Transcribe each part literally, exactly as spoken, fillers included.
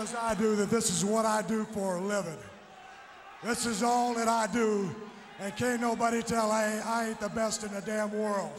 as I do that this is what I do for a living. This is all that I do, and can't nobody tell I ain't, I ain't the best in the damn world.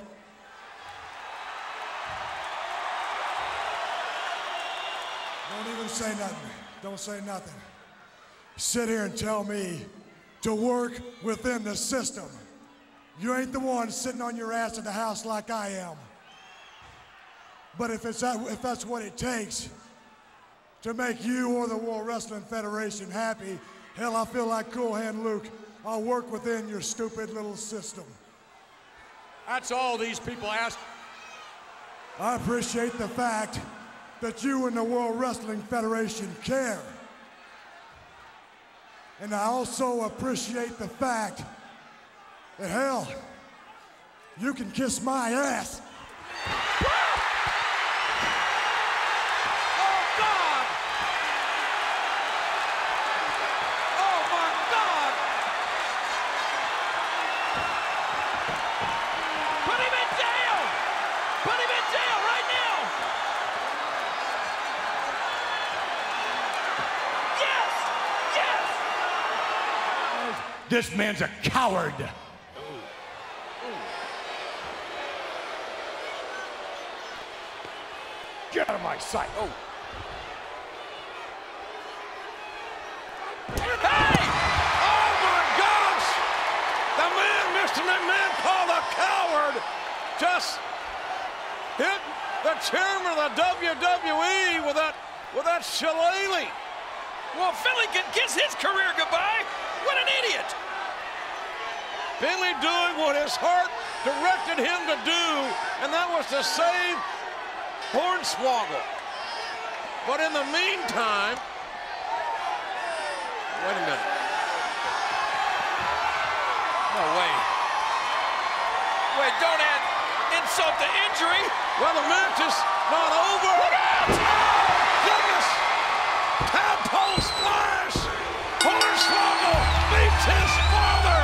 Don't even say nothing. Don't say nothing. Sit here and tell me to work within the system. You ain't the one sitting on your ass in the house like I am. But if, it's that, if that's what it takes to make you or the World Wrestling Federation happy, hell, I feel like Cool Hand Luke. I'll work within your stupid little system. That's all these people ask. I appreciate the fact that you and the World Wrestling Federation care. And I also appreciate the fact that, hell, you can kiss my ass. This man's a coward. Ooh. Ooh. Get out of my sight. Oh. Hey! Oh my gosh! The man, Mister McMahon, called a coward, just hit the chairman of the W W E with that with that shillelagh. Well, Philly can kiss his career goodbye. What an idiot! Finley doing what his heart directed him to do, and that was to save Hornswoggle. But in the meantime, wait a minute. No way. Wait, don't add insult to injury. Well, the match is not over. Look out! Oh, goodness! Tadpole splash! Hornswoggle beats his father!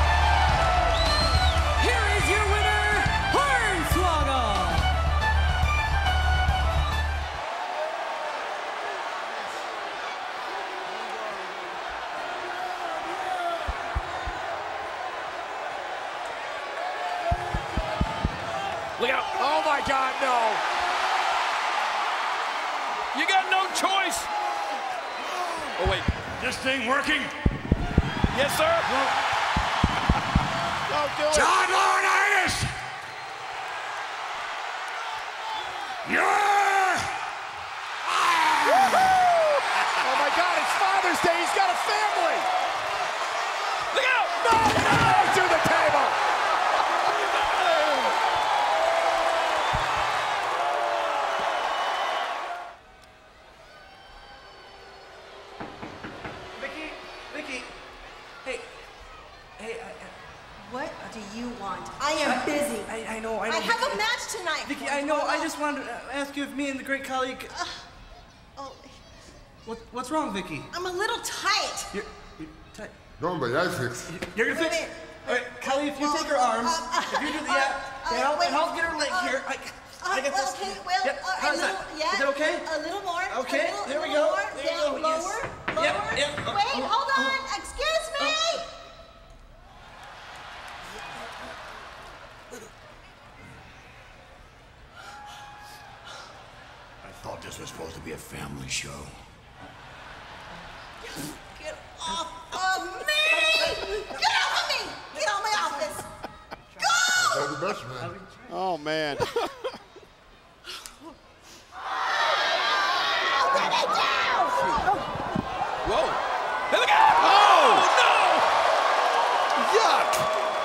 Here is your winner, Hornswoggle! Look out! Oh my God, no! You got no choice! Oh wait. This thing working? Yes, sir. Don't do it. John Laurinaitis! You're... Oh my God, it's Father's Day. He's got a family. Look out! No, no, to the table. What do you want? I am I, busy. I, I know. I, know. I have a match tonight. Vicky, I know. I just wanted to ask you if me and the great Khali. Uh, oh. What, what's wrong, Vicky? I'm a little tight. You're, you're tight. No, but I fix. You're gonna fix. All right, Khali, if you well, take her arms, uh, uh, if you do the, yeah, uh, and, I'll, wait, and I'll get her leg uh, here. I, uh, I get well, this. okay, well, yep. uh, How's a little, that? yeah, Is that okay? A little more. Okay, little, there we little go. More, There yeah, you go. Lower, Yes. lower. Yep, yep. Oh, Wait, oh, hold on. oh. Excuse me. Oh. I thought this was supposed to be a family show. Get off of me! Get off of me! Get out of my office! Go! You're the best man. Oh man. Whoa! Hey, look out! Oh, no! Yuck!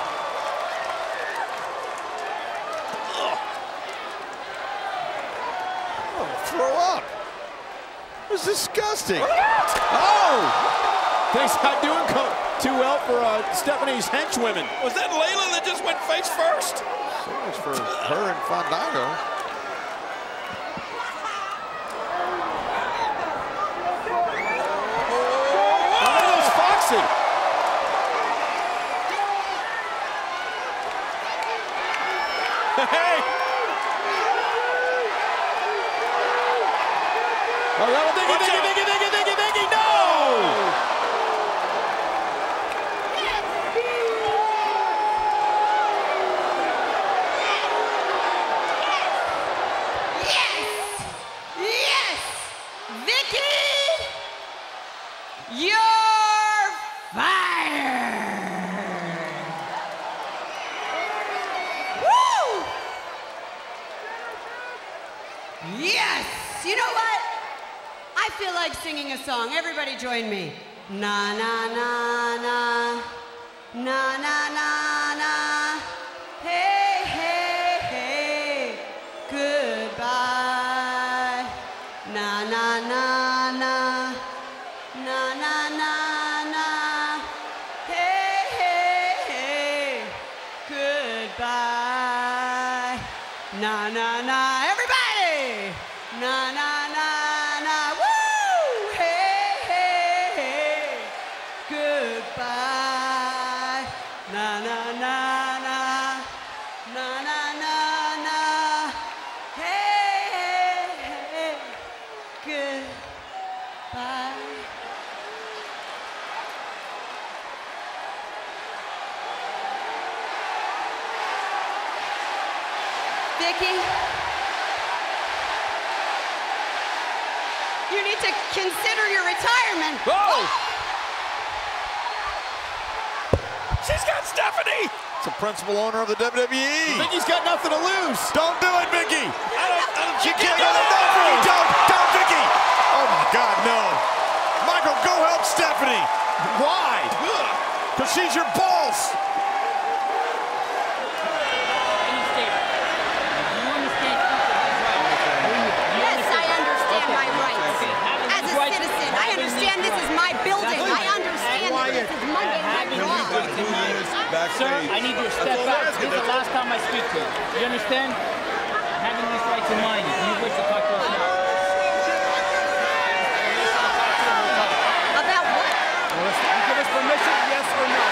Oh, throw up. It was disgusting. Oh! Things not doing too well for uh, Stephanie's henchwomen. Was that Layla that just went face first? So much for her and Fandango. Foxy. Hey! Oh, that one, diggy, diggy, diggy, diggy, diggy. You know what? I feel like singing a song. Everybody join me. Na na na na. Na na na na. Hey, hey, hey. Goodbye. Na na na na. Na na na na. Hey, hey, hey. Goodbye. Na na na. Everybody! Na na na na. Woo! Hey, hey, hey. Goodbye. Na na na na. Na na na na. Hey, hey, hey. Goodbye. Vicky, you need to consider your retirement. Oh! She's got Stephanie! It's the principal owner of the W W E. Vicky's got nothing to lose. Don't do it, Vicky. I don't, I don't, she can't go. No, Vicky, don't, don't, Vicky. Oh my God, no. Michael, go help Stephanie. Why? Because she's your boss. Yes, I understand my rights. As a citizen, I understand this is my building. I understand that this is Monday Night Raw. Sir, I need you to step back. This is the last time I speak to you. You understand? Having this right to mine, you wish to talk to us now. About what? You give us permission, yes or no?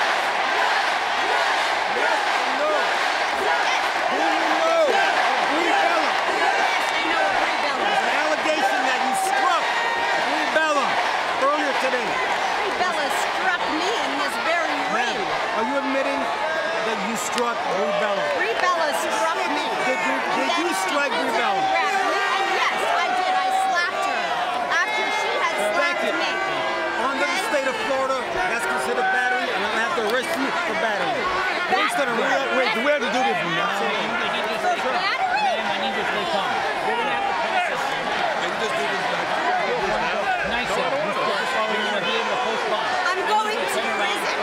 Yes or no? Who do you know? Brie Bella. I know what Brie Bella is. An allegation that you struck Brie Bella earlier today. Brie Bella struck me in this very ring. Are you admitting that you struck Brie Bella? Brie Bella struck me. Did you, did you strike Brie Bella? And yes, I did. I slapped her after she had slapped Thank you. me. Under the state of Florida, that's considered battery, and I'm gonna have to arrest you for battery. Based on a wait, wait, do we have to do this now? For battery? Ma'am, I need you to stay calm. We're gonna have to process this. Can we just do this back? Nice, sir. You're gonna be able to postpone. I'm going to prison.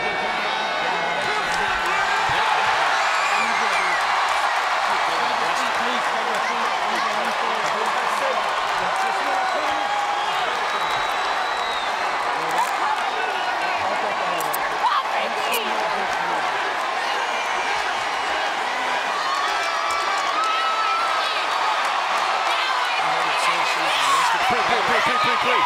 Pre, pre, pre, pre, pre, pre.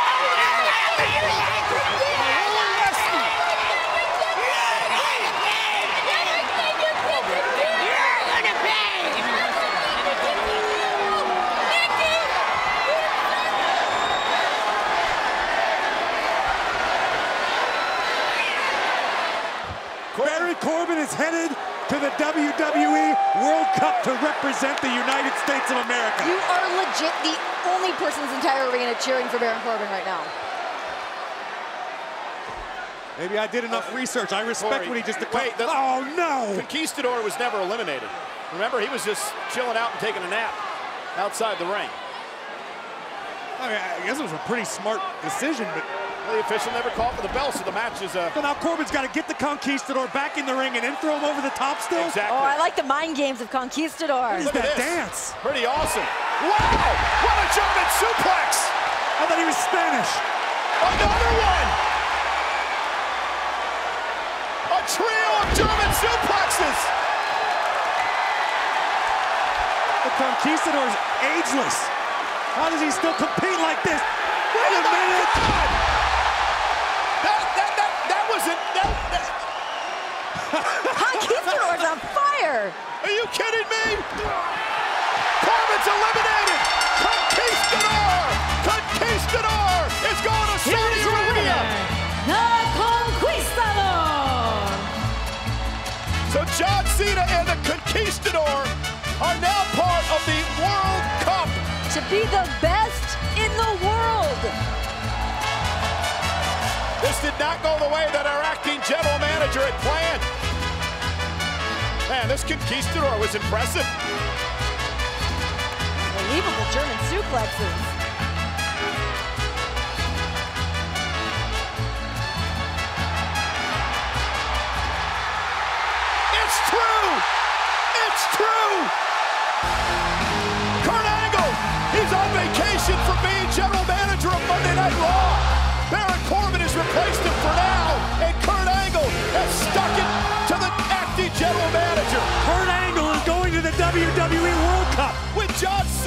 Barry Corbin is headed to the W W E World Cup to represent the United States of America. You are legit the only person in this entire arena cheering for Baron Corbin right now. Maybe I did enough research. I respect Corey, what he just wait, the- Oh, no! Conquistador was never eliminated. Remember, he was just chilling out and taking a nap outside the ring. I mean, I guess it was a pretty smart decision, but... Well, the official never called for the bell, so the match is... Uh... But now Corbin's got to get the Conquistador back in the ring and then throw him over the top still? Exactly. Oh, I like the mind games of Conquistador. What is Look at that this. dance? Pretty awesome. Wow! What a German suplex! I thought he was Spanish. Another one! A trio of German suplexes! The Conquistador's ageless. How does he still compete like this? Wait a minute! God! That, that, that, that wasn't... That, that... Conquistador's on fire! Are you kidding me? Corbin's eliminated! Conquistador! Conquistador is going to Saudi Arabia! The Conquistador! So John Cena and the Conquistador are now part of the World Cup. To be the best in the world! This did not go the way that our acting general manager had planned. Man, this Conquistador was impressive. Well, unbelievable German suplexes. It's true! It's true! Kurt Angle, he's on vacation from being general manager of Monday Night Raw. Baron Corbin has replaced him for now, and Kurt Angle has stuck it to the acting general manager. Kurt Angle is going to the W W E World Cup with John